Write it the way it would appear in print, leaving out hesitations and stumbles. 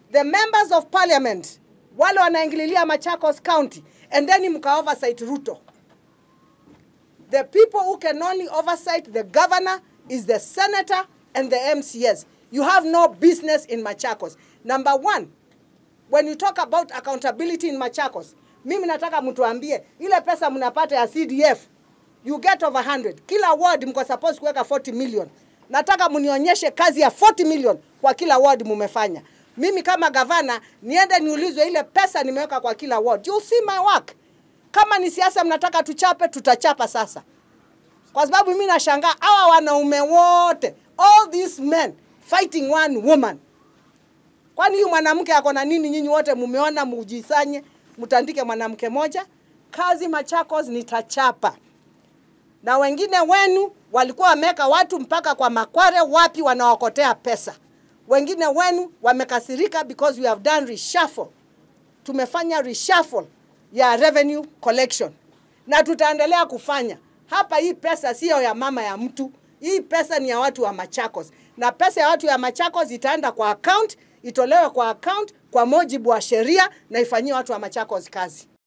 the members of parliament, wale wanaingililia Machakos County, and then mka oversight Ruto. The people who can only oversight the governor is the senator and the MCS. You have no business in Machakos. Number one, when you talk about accountability in Machakos, mimi nataka mtuambie, ile pesa mnapata ya CDF, you get over 100. Kila ward mko supposed kuweka 40 million. Nataka mnionyeshe kazi ya 40 million kwa kila ward mumefanya. Mimi kama gavana, niende niulizwe ile pesa nimeweka kwa kila ward. You see my work. Kama ni siasa mnataka tuchape, tutachapa sasa. Kwa sababu mimi nashangaa hawa wanaume wote, all these men fighting one woman. Kwani huyu mwanamke ako na nini nyinyi wote mumeona mujisanye, mtandike mwanamke moja? Kazi Machakos nitachapa. Na wengine wenu walikuwa wameka watu mpaka kwa makware wapi wanaokotea pesa. Wengine wenu wamekasirika because we have done reshuffle. Tumefanya reshuffle ya revenue collection. Na tutaendelea kufanya. Hapa hii pesa sio ya mama ya mtu. Hii pesa ni ya watu wa Machakos. Na pesa ya watu ya Machakos itaenda kwa account, itolewe kwa account kwa mujibu wa sheria na ifanyie watu wa Machakos kazi.